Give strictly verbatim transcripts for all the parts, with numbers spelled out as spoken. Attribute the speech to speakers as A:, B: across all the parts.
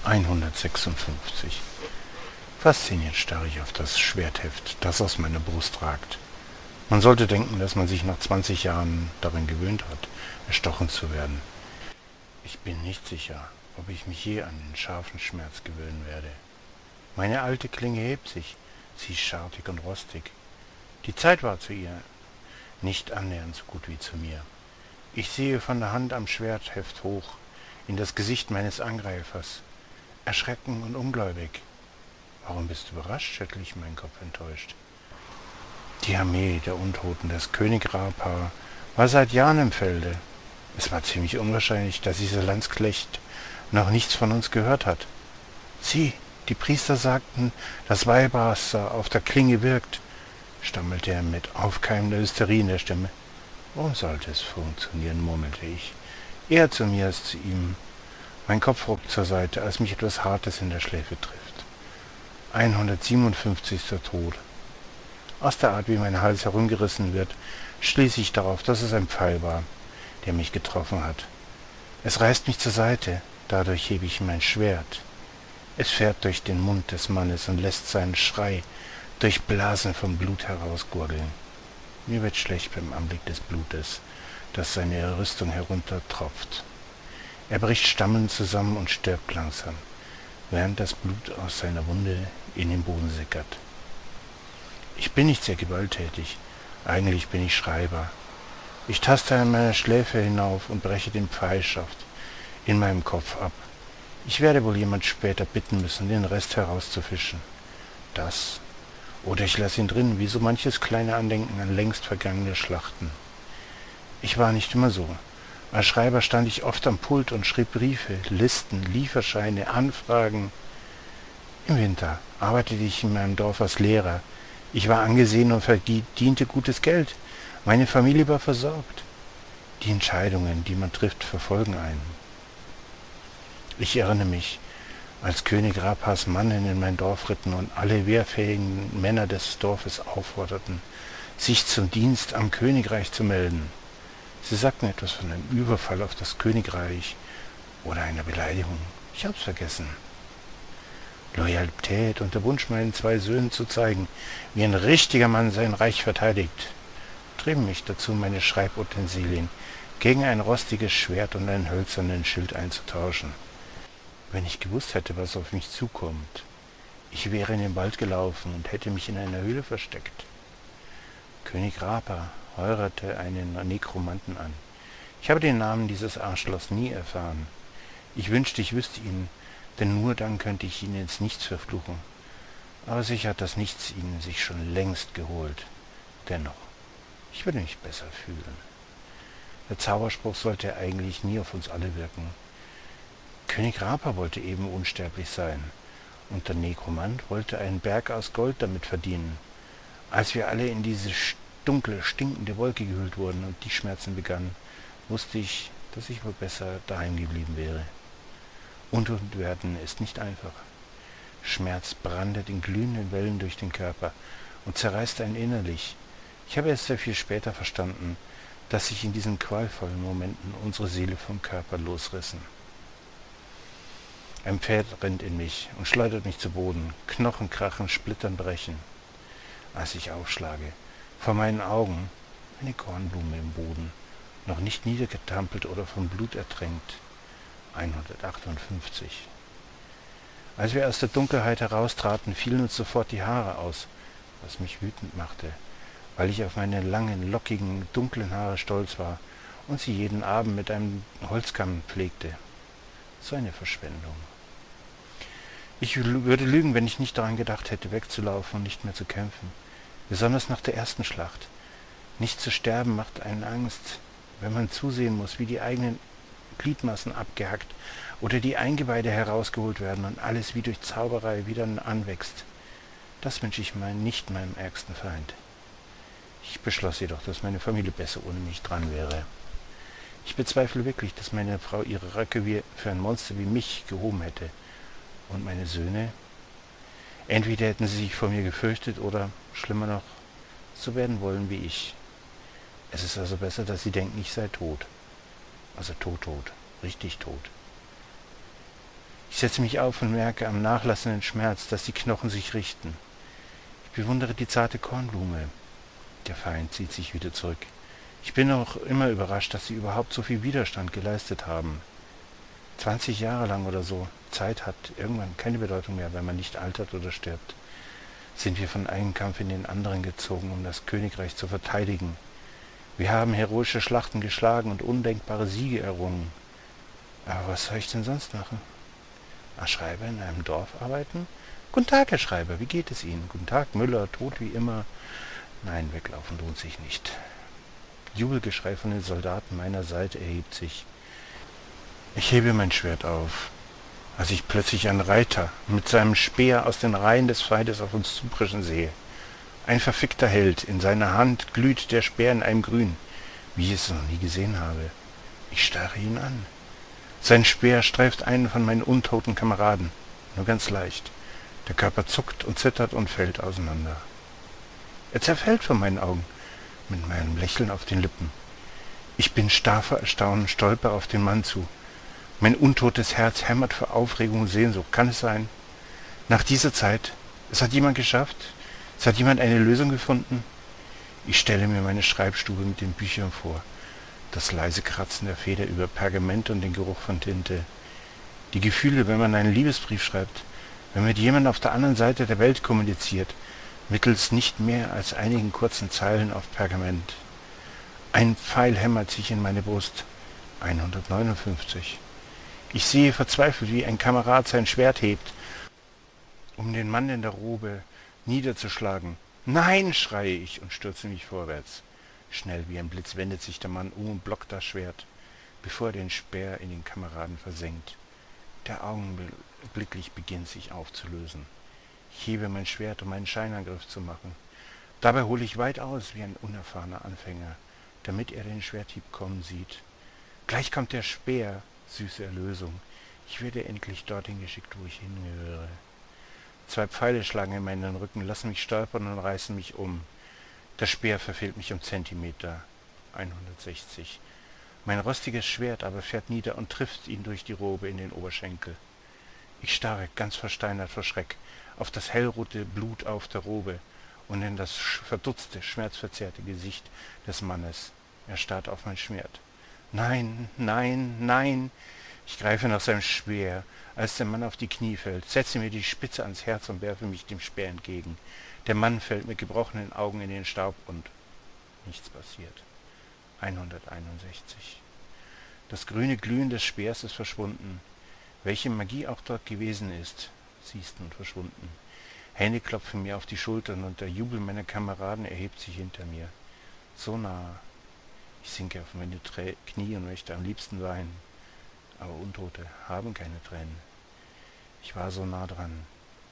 A: hundertsechsundfünfzig. Fasziniert starre ich auf das Schwertheft, das aus meiner Brust ragt. Man sollte denken, dass man sich nach zwanzig Jahren daran gewöhnt hat, erstochen zu werden. Ich bin nicht sicher, ob ich mich je an den scharfen Schmerz gewöhnen werde. Meine alte Klinge hebt sich, sie ist schartig und rostig. Die Zeit war zu ihr nicht annähernd so gut wie zu mir. Ich sehe von der Hand am Schwertheft hoch in das Gesicht meines Angreifers, erschrecken und ungläubig. Warum bist du überrascht, schüttle ich meinen Kopf enttäuscht. Die Armee der Untoten, das König Rapa, war seit Jahren im Felde. Es war ziemlich unwahrscheinlich, dass dieser Landsknecht noch nichts von uns gehört hat. Sieh, die Priester sagten, dass Weihwasser auf der Klinge wirkt, stammelte er mit aufkeimender Hysterie in der Stimme. Warum sollte es funktionieren, murmelte ich. Eher zu mir als zu ihm. Mein Kopf ruckt zur Seite, als mich etwas Hartes in der Schläfe trifft. hundertsiebenundfünfzigster Tod. Aus der Art, wie mein Hals herumgerissen wird, schließe ich darauf, dass es ein Pfeil war, der mich getroffen hat. Es reißt mich zur Seite, dadurch hebe ich mein Schwert. Es fährt durch den Mund des Mannes und lässt seinen Schrei durch Blasen vom Blut herausgurgeln. Mir wird schlecht beim Anblick des Blutes, das seine Rüstung heruntertropft. Er bricht stammelnd zusammen und stirbt langsam, während das Blut aus seiner Wunde in den Boden sickert. Ich bin nicht sehr gewalttätig, eigentlich bin ich Schreiber. Ich taste an meiner Schläfe hinauf und breche den Pfeilschaft in meinem Kopf ab. Ich werde wohl jemand später bitten müssen, den Rest herauszufischen. Das, oder ich lasse ihn drin, wie so manches kleine Andenken an längst vergangene Schlachten. Ich war nicht immer so. Als Schreiber stand ich oft am Pult und schrieb Briefe, Listen, Lieferscheine, Anfragen. Im Winter arbeitete ich in meinem Dorf als Lehrer. Ich war angesehen und verdiente gutes Geld. Meine Familie war versorgt. Die Entscheidungen, die man trifft, verfolgen einen. Ich erinnere mich, als König Rapas Mannen in mein Dorf ritten und alle wehrfähigen Männer des Dorfes aufforderten, sich zum Dienst am Königreich zu melden. Sie sagten etwas von einem Überfall auf das Königreich oder einer Beleidigung. Ich hab's vergessen. Loyalität und der Wunsch, meinen zwei Söhnen zu zeigen, wie ein richtiger Mann sein Reich verteidigt, trieben mich dazu, meine Schreibutensilien gegen ein rostiges Schwert und einen hölzernen Schild einzutauschen. Wenn ich gewusst hätte, was auf mich zukommt, ich wäre in den Wald gelaufen und hätte mich in einer Höhle versteckt. König Rapa heiratete einen Nekromanten an. Ich habe den Namen dieses Arschlochs nie erfahren. Ich wünschte, ich wüsste ihn, denn nur dann könnte ich ihn ins Nichts verfluchen. Aber sicher hat das Nichts ihn sich schon längst geholt. Dennoch, ich würde mich besser fühlen. Der Zauberspruch sollte eigentlich nie auf uns alle wirken. König Rapa wollte eben unsterblich sein, und der Nekromant wollte einen Berg aus Gold damit verdienen. Als wir alle in diese dunkle, stinkende Wolke gehüllt wurden und die Schmerzen begannen, wusste ich, dass ich wohl besser daheim geblieben wäre. Untot werden ist nicht einfach. Schmerz brandet in glühenden Wellen durch den Körper und zerreißt einen innerlich. Ich habe erst sehr viel später verstanden, dass sich in diesen qualvollen Momenten unsere Seele vom Körper losrissen. Ein Pferd rennt in mich und schleudert mich zu Boden. Knochen krachen, Splittern brechen. Als ich aufschlage, vor meinen Augen eine Kornblume im Boden, noch nicht niedergetampelt oder vom Blut ertränkt. hundertachtundfünfzig. Als wir aus der Dunkelheit heraustraten, fielen uns sofort die Haare aus, was mich wütend machte, weil ich auf meine langen, lockigen, dunklen Haare stolz war und sie jeden Abend mit einem Holzkamm pflegte. So eine Verschwendung. Ich würde lügen, wenn ich nicht daran gedacht hätte, wegzulaufen und nicht mehr zu kämpfen. Besonders nach der ersten Schlacht. Nicht zu sterben macht einen Angst, wenn man zusehen muss, wie die eigenen Gliedmaßen abgehackt oder die Eingeweide herausgeholt werden und alles wie durch Zauberei wieder anwächst. Das wünsche ich mein, nicht meinem ärgsten Feind. Ich beschloss jedoch, dass meine Familie besser ohne mich dran wäre. Ich bezweifle wirklich, dass meine Frau ihre Röcke wie für ein Monster wie mich gehoben hätte. Und meine Söhne? Entweder hätten sie sich vor mir gefürchtet oder, schlimmer noch, so werden wollen wie ich. Es ist also besser, dass sie denken, ich sei tot. Also tot, tot. Richtig tot. Ich setze mich auf und merke am nachlassenden Schmerz, dass die Knochen sich richten. Ich bewundere die zarte Kornblume. Der Feind zieht sich wieder zurück. Ich bin auch immer überrascht, dass sie überhaupt so viel Widerstand geleistet haben. Zwanzig Jahre lang oder so. Zeit hat irgendwann keine Bedeutung mehr, wenn man nicht altert oder stirbt. Sind wir von einem Kampf in den anderen gezogen, um das Königreich zu verteidigen. Wir haben heroische Schlachten geschlagen und undenkbare Siege errungen. Aber was soll ich denn sonst machen? Als Schreiber in einem Dorf arbeiten? Guten Tag, Herr Schreiber, wie geht es Ihnen? Guten Tag, Müller, tot wie immer. Nein, weglaufen lohnt sich nicht. Jubelgeschrei von den Soldaten meiner Seite erhebt sich. Ich hebe mein Schwert auf, als ich plötzlich einen Reiter mit seinem Speer aus den Reihen des Feindes auf uns zupreschen sehe. Ein verfickter Held, in seiner Hand glüht der Speer in einem Grün, wie ich es noch nie gesehen habe. Ich starre ihn an. Sein Speer streift einen von meinen untoten Kameraden, nur ganz leicht. Der Körper zuckt und zittert und fällt auseinander. Er zerfällt vor meinen Augen, mit meinem Lächeln auf den Lippen. Ich bin starr vor Erstaunen, stolper auf den Mann zu. Mein untotes Herz hämmert vor Aufregung und Sehnsucht. Kann es sein? Nach dieser Zeit? Es hat jemand geschafft? Es hat jemand eine Lösung gefunden? Ich stelle mir meine Schreibstube mit den Büchern vor. Das leise Kratzen der Feder über Pergament und den Geruch von Tinte. Die Gefühle, wenn man einen Liebesbrief schreibt, wenn man mit jemandem auf der anderen Seite der Welt kommuniziert, mittels nicht mehr als einigen kurzen Zeilen auf Pergament. Ein Pfeil hämmert sich in meine Brust. hundertneunundfünfzig. Ich sehe verzweifelt, wie ein Kamerad sein Schwert hebt, um den Mann in der Robe niederzuschlagen. »Nein«, schreie ich und stürze mich vorwärts. Schnell wie ein Blitz wendet sich der Mann um und blockt das Schwert, bevor er den Speer in den Kameraden versenkt. Der augenblicklich beginnt sich aufzulösen. Ich hebe mein Schwert, um einen Scheinangriff zu machen. Dabei hole ich weit aus wie ein unerfahrener Anfänger, damit er den Schwerthieb kommen sieht. Gleich kommt der Speer, süße Erlösung. Ich werde endlich dorthin geschickt, wo ich hingehöre. Zwei Pfeile schlagen in meinen Rücken, lassen mich stolpern und reißen mich um. Der Speer verfehlt mich um Zentimeter. hundertsechzig. Mein rostiges Schwert aber fährt nieder und trifft ihn durch die Robe in den Oberschenkel. Ich starre, ganz versteinert vor Schreck, auf das hellrote Blut auf der Robe und in das verdutzte, schmerzverzerrte Gesicht des Mannes. Er starrt auf mein Schwert. Nein, nein, nein! Ich greife nach seinem Speer, als der Mann auf die Knie fällt, setze mir die Spitze ans Herz und werfe mich dem Speer entgegen. Der Mann fällt mit gebrochenen Augen in den Staub und nichts passiert. hunderteinundsechzig. Das grüne Glühen des Speers ist verschwunden. Welche Magie auch dort gewesen ist, sie ist nun verschwunden. Hände klopfen mir auf die Schultern und der Jubel meiner Kameraden erhebt sich hinter mir. So nah. Ich sinke auf meine Trä- Knie und möchte am liebsten weinen. Aber Untote haben keine Tränen. Ich war so nah dran.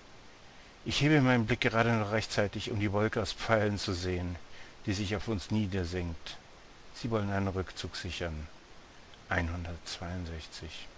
A: Ich hebe meinen Blick gerade noch rechtzeitig, um die Wolke aus Pfeilen zu sehen, die sich auf uns niedersenkt. Sie wollen einen Rückzug sichern. hundertzweiundsechzig.